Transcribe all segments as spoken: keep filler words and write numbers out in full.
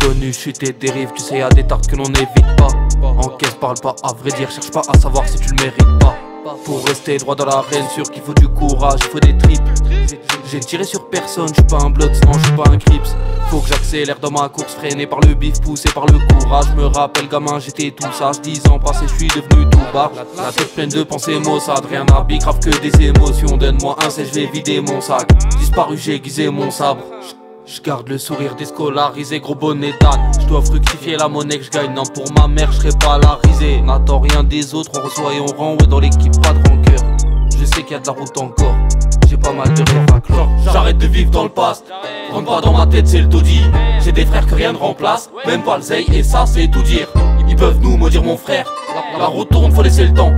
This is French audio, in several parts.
connu, je suis tes dérives, tu sais y'a des tartes que l'on n'évite pas. Encaisse, parle pas, à vrai dire, cherche pas à savoir si tu le mérites pas. Pour rester droit dans l'arène, sûr qu'il faut du courage, il faut des tripes. J'ai tiré sur personne, je suis pas un blood, non je suis pas un crips. Faut que j'accélère dans ma course, freiné par le bif, poussé par le courage. Me rappelle gamin, j'étais tout sage, dix ans passés, je suis devenu tout bas. La tête pleine de pensées maussades, rien à grave que des émotions. Donne-moi un c'est je vais vider mon sac. Disparu, j'ai aiguisé mon sabre. Je garde le sourire déscolarisé, gros bonnet d'âne. Je dois fructifier la monnaie que je gagne, non pour ma mère je serai pas la risée. N'attends rien des autres, on reçoit et on rend, ouais dans l'équipe pas de rancœur. Je sais qu'il y a de la route encore, j'ai pas mal de rêves à clore. J'arrête de vivre dans le past, rentre pas dans ma tête c'est le taudis. J'ai des frères que rien ne remplace, même pas le zeille et ça c'est tout dire. Ils peuvent nous maudire mon frère, la route tourne faut laisser le temps.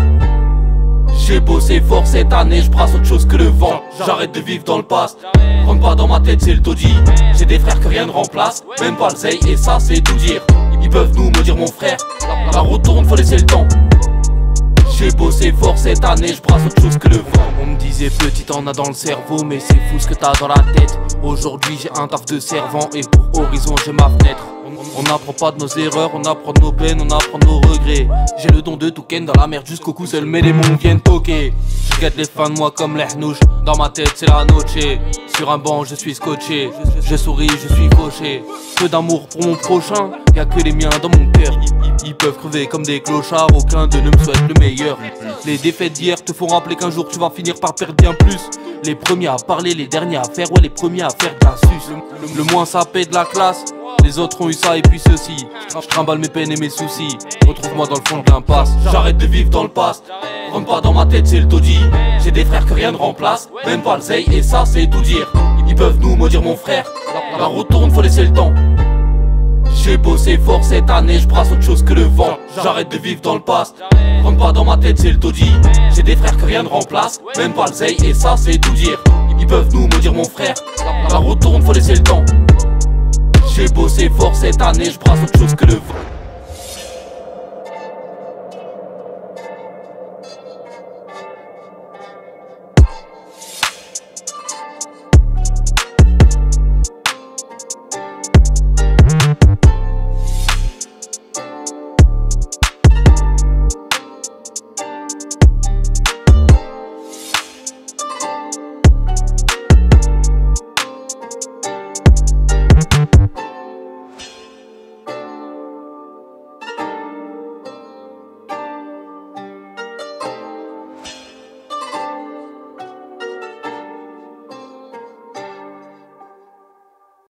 J'ai bossé fort cette année, je brasse autre chose que le vent. J'arrête de vivre dans le past, rentre pas dans ma tête c'est le taudis. J'ai des frères que rien ne remplace, même pas le zeille et ça c'est tout dire. Ils peuvent nous maudire mon frère, la route tourne faut laisser le temps. J'ai bossé fort cette année, je brasse autre chose que le vent. On me disait petit t'en as dans le cerveau, mais c'est fou ce que t'as dans la tête. Aujourd'hui j'ai un taf de servant et pour horizon j'ai ma fenêtre. On n'apprend pas de nos erreurs, on apprend de nos peines, on apprend de nos regrets. J'ai le don de tout ken dans la merde jusqu'au cou, seuls mes démons viennent toquer. Je guette les fans de moi comme les hnouches, dans ma tête c'est la noche. Sur un banc je suis scotché, je souris, je suis fauché. Peu d'amour pour mon prochain, y'a que les miens dans mon cœur. Ils peuvent crever comme des clochards, aucun d'eux ne me souhaite le meilleur. Les défaites d'hier te font rappeler qu'un jour tu vas finir par perdre bien plus. Les premiers à parler, les derniers à faire, ouais les premiers à faire de la suce. Le, le moins sapé de la classe, les autres ont eu ça et puis ceci. Je trimballe mes peines et mes soucis, retrouve-moi dans le fond de l'impasse. J'arrête de vivre dans le past, rentre pas dans ma tête c'est le taudis. J'ai des frères que rien ne remplace, même pas le zeille et ça c'est tout dire. Ils peuvent nous maudire mon frère, la route tourne faut laisser le temps. J'ai bossé fort cette année, je brasse autre chose que le vent. J'arrête de vivre dans le past, rentre pas dans ma tête c'est le taudis. J'ai des frères que rien ne remplace, même pas le zeille et ça c'est tout dire. Ils peuvent nous maudire mon frère, la route tourne faut laisser le temps. J'ai bossé fort cette année, je brasse autre chose que le vent.